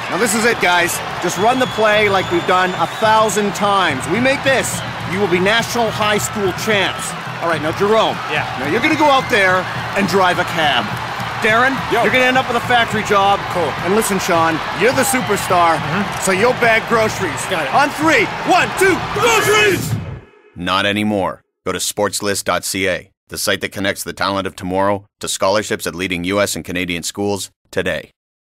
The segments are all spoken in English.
Now this is it, guys. Just run the play like we've done 1,000 times. We make this, you will be national high school champs. All right, now Jerome. Yeah. Now you're gonna go out there and drive a cab. Darren, you're gonna end up with a factory job. Cool. And listen, Sean, you're the superstar, so you'll bag groceries. Got it. On 3, 1, 2, groceries! Not anymore. Go to sportslist.ca, the site that connects the talent of tomorrow to scholarships at leading U.S. and Canadian schools today.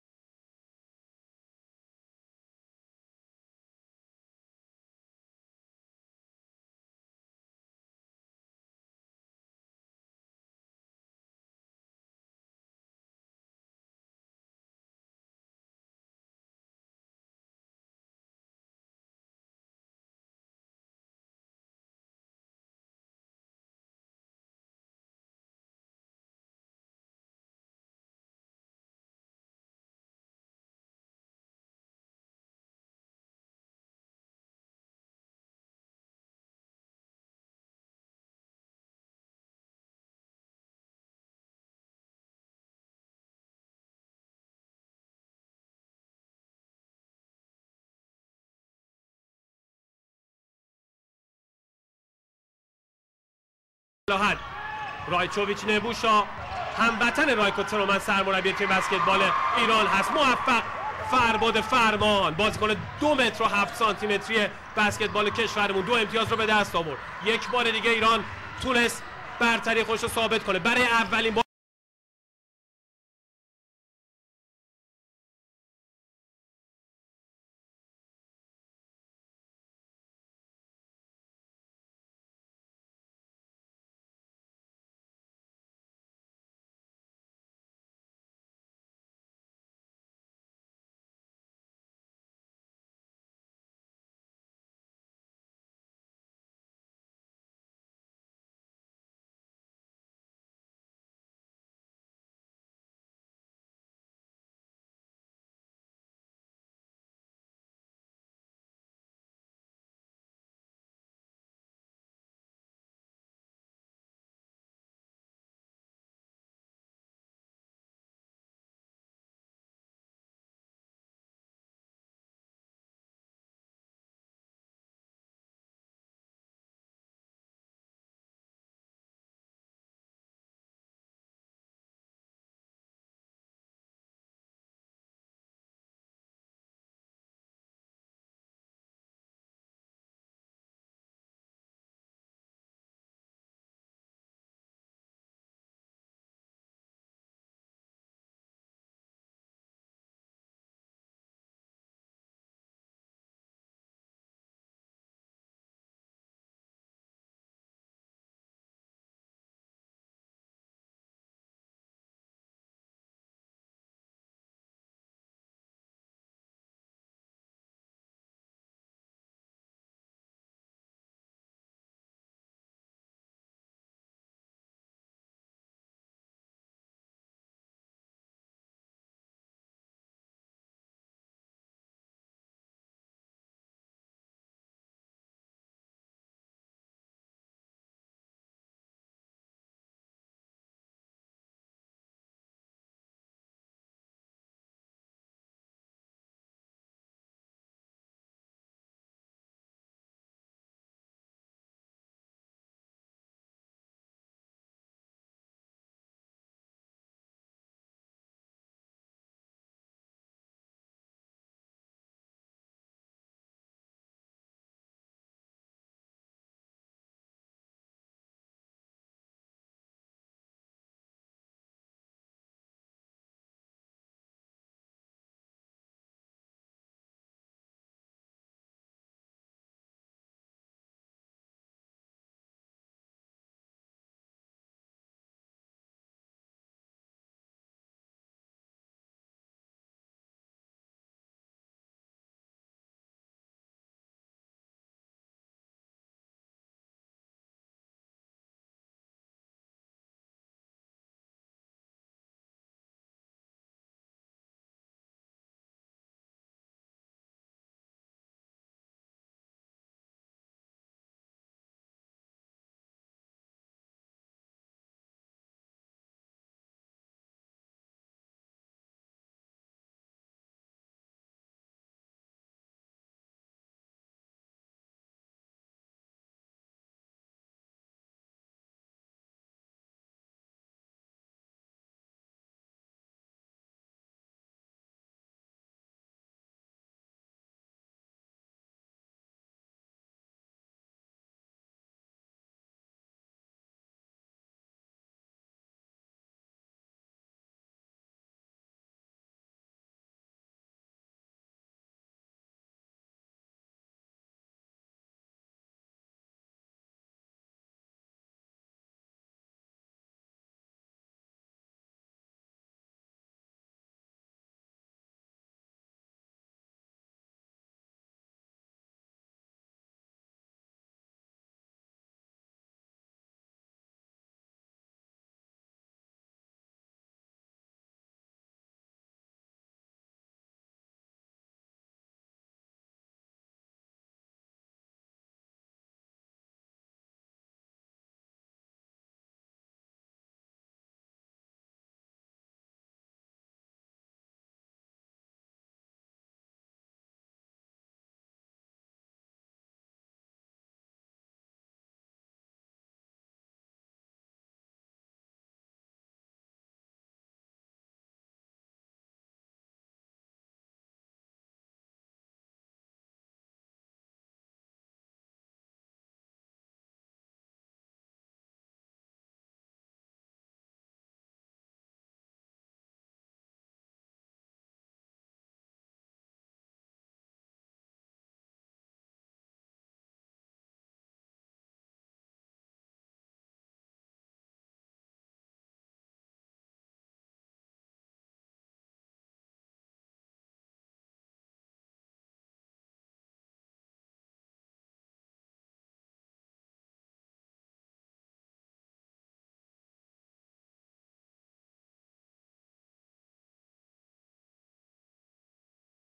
رایچوویچ نبوشا هموطن رایکو ترومن سرمربی تیم بسکتبال ایران هست. موفق فرباد فرمان بازیکن 2 متر و 7 سانتی متری بسکتبال کشورمون 2 امتیاز رو به دست آورد. یک بار دیگه ایران تونست برتری خودش رو ثابت کنه برای اولین بار